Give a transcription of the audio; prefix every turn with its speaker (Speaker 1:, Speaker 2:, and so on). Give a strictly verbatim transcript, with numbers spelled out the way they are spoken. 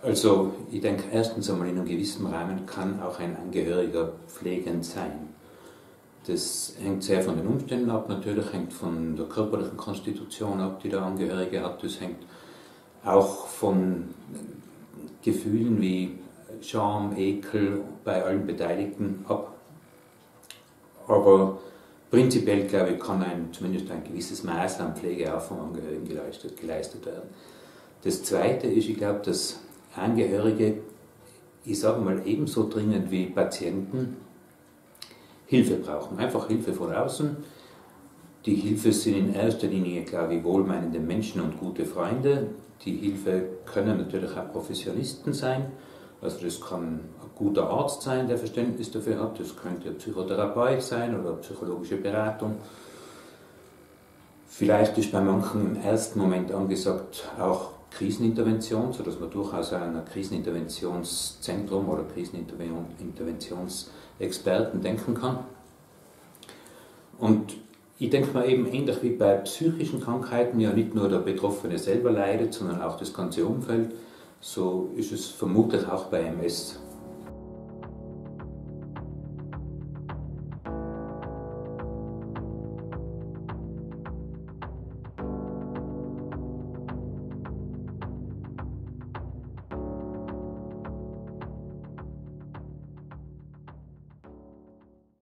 Speaker 1: Also ich denke, erstens einmal in einem gewissen Rahmen kann auch ein Angehöriger pflegend sein. Das hängt sehr von den Umständen ab, natürlich hängt von der körperlichen Konstitution ab, die der Angehörige hat. Das hängt auch von Gefühlen wie Scham, Ekel bei allen Beteiligten ab. Aber prinzipiell, glaube ich, kann ein, zumindest ein gewisses Maß an Pflege auch vom Angehörigen geleistet, geleistet werden. Das Zweite ist, ich glaube, dass Angehörige, ich sage mal, ebenso dringend wie Patienten Hilfe brauchen. Einfach Hilfe von außen. Die Hilfe sind in erster Linie, glaube ich, wohlmeinende Menschen und gute Freunde. Die Hilfe können natürlich auch Professionisten sein. Also das kann ein guter Arzt sein, der Verständnis dafür hat. Das könnte Psychotherapeut sein oder psychologische Beratung. Vielleicht ist bei manchen im ersten Moment angesagt auch Krisenintervention, sodass man durchaus an ein Kriseninterventionszentrum oder Kriseninterventionsexperten denken kann. Und ich denke mal eben ähnlich wie bei psychischen Krankheiten ja nicht nur der Betroffene selber leidet, sondern auch das ganze Umfeld, so ist es vermutlich auch bei M S.